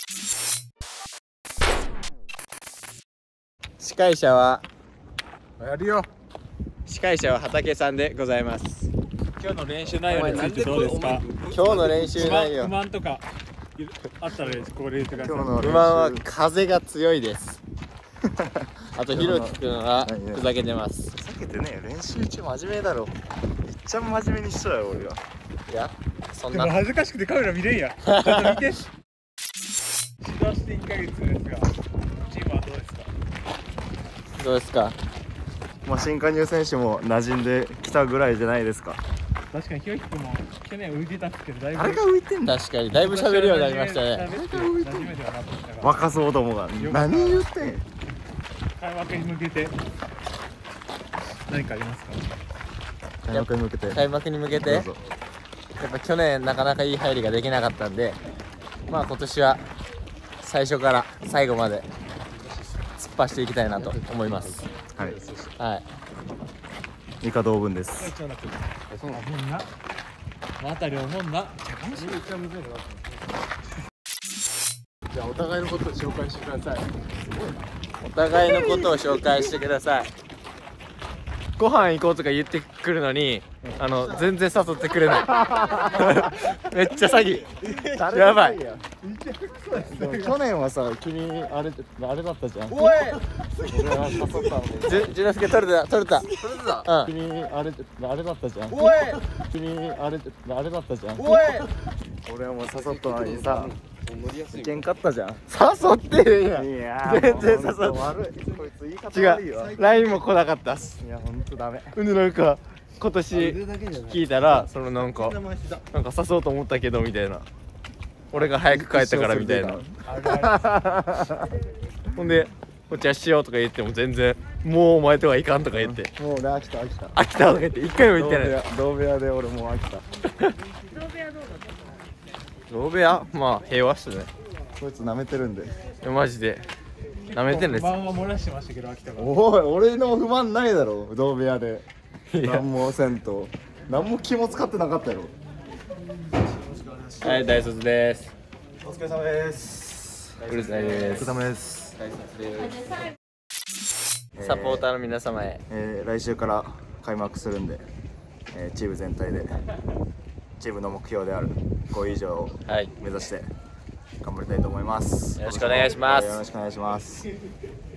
司会者はやるよ。 畑さんでございます。 今日の練習内容についてどうですか？ 今日の練習内容、 不満とかあったらここで言ってください。 不満は風が強いです。あとひろきくんはふざけてます。 ふざけてね、練習中真面目だろ。めっちゃ真面目にしとるよ俺は。 いや、そんなでも恥ずかしくてカメラ見れんや。ちょっと見て。指導して1ヶ月ですが、チームはどうですか？ どうですか？ まあ新加入選手も馴染んできたぐらいじゃないですか。 確かにひろきくんも去年浮いてたんですけど、だいぶあれが浮いてんだ。 確かにだいぶ喋るようになりましたね。 若そうどもが何言ってん。 開幕に向けて何かありますか？ 開幕に向けて。 開幕に向けて、やっぱ去年なかなかいい入りができなかったんで、まあ今年は最初から最後まで突っ走っていきたいなと思います。 はい。 はい。 以下同文です。 そうだもんな。また両もんな。 じゃあお互いのことを紹介してください。 お互いのことを紹介してください。ご飯行こうとか言ってくるのに、全然誘ってくれない。めっちゃ詐欺。やばい。 でも去年はさ、君あれだったじゃん。 おい。 俺は誘ったのに。 じゅなすけ取れた。うん。 君あれだったじゃん。 おい。 君あれだったじゃん。 おい。 俺はもう誘ったのにさ、いけんかったじゃん。 誘ってるやん。 いや全然誘って悪い。こいつ言い方悪い違わ。 う。LINE も来なかったっす。 いやほんとダメ。 なんか今年聞いたら、なんか誘おうと思ったけどみたいな。俺が早く帰ったからみたいな。ほんでお茶しようとか言っても全然、もうお前とはいかんとか言って、 もう俺飽きた。 飽きたとか言って一回も言ってない。 同部屋で俺もう飽きた。 同部屋まあ平和っすね。 こいつ舐めてるんで。 いやマジで舐めてんです。 不満は漏らしてましたけど、秋田が。 おい、俺の不満ないだろ。同部屋で何もせんと、何も気も使ってなかったやろ。 はい、大卒です。 お疲れ様です。 うるさいでお疲れす。 様です。 大卒です。サポーターの皆様へ。 来週から開幕するんで、チーム全体でチームの目標である5位以上をはい。 目指して頑張りたいと思います。 よろしくお願いします。 よろしくお願いします。